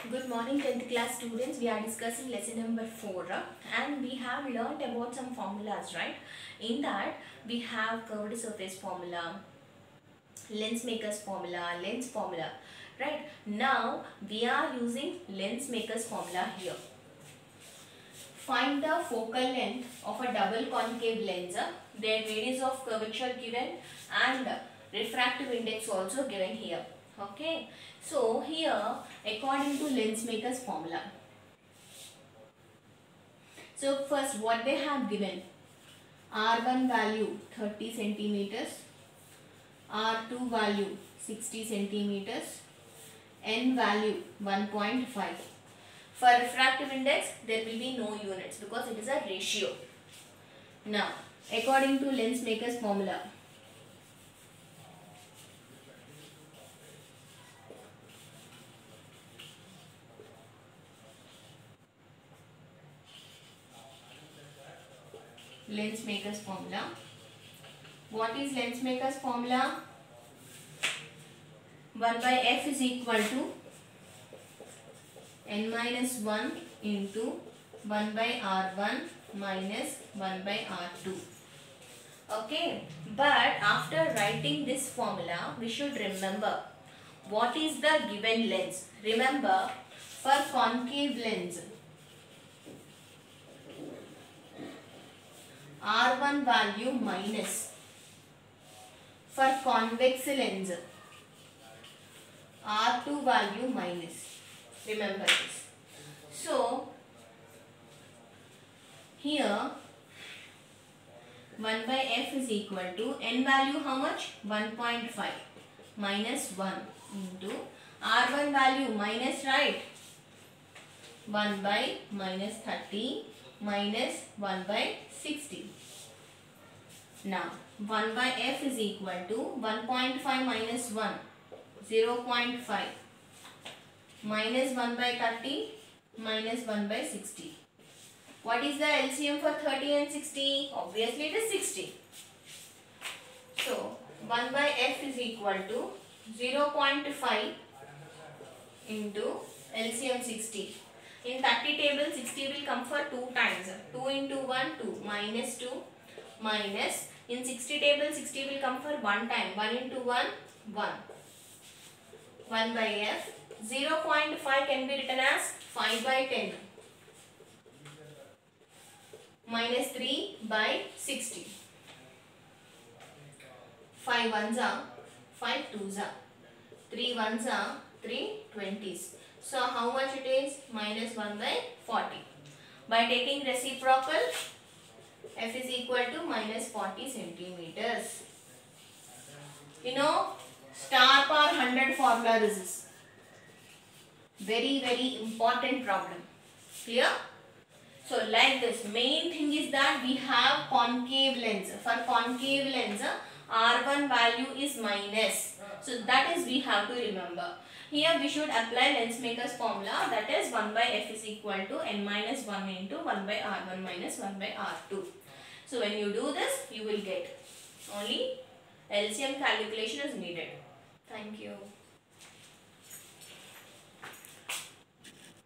Good morning 10th class students. We are discussing lesson number 4 and we have learnt about some formulas, right? In that we have curved surface formula, lens maker's formula, lens formula, right? Now we are using lens maker's formula here. Find the focal length of a double concave lens. Their radius of curvature given and refractive index also given here. Okay, so here according to lens maker's formula, so first what they have given, R1 value 30 centimeters, R2 value 60 centimeters, N value 1.5. For refractive index there will be no units because it is a ratio. Now according to lens maker's formula, lens maker's formula. What is lens maker's formula? 1 by f is equal to n minus 1 into 1 by r1 minus 1 by r2. Okay, but after writing this formula, we should remember what is the given lens. Remember, for concave lens, R1 value minus. For convex lens, R2 value minus. Remember this. So, here 1 by f is equal to n value how much? 1.5 minus 1 into R1 value minus, right? 1 by minus 30 minus 1 by 60. Now 1 by f is equal to 1.5 minus 1, 0.5 minus 1 by 30 minus 1 by 60. What is the LCM for 30 and 60? Obviously it is 60. So 1 by f is equal to 0.5 into LCM 60. In 30 table 60 will come for 2 times. 2 into 1 2 minus 2 minus, in 60 table 60 will come for 1 time. 1 into 1 1. 1 by f. 0.5 can be written as 5 by 10 minus 3 by 60. 5 ones are 5 twos are 3 ones are 3 20s. So how much it is? Minus 1 by 40. By taking reciprocal, f is equal to minus 40 centimeters. You know, star power 100 formula this is. Very important problem. Clear? So like this, main thing is that we have concave lens. For concave lens, R1 value is minus. So that is we have to remember. Here we should apply lens maker's formula, that is 1 by f is equal to n minus 1 into 1 by r1 minus 1 by r2. So when you do this, you will get only LCM calculation is needed. Thank you.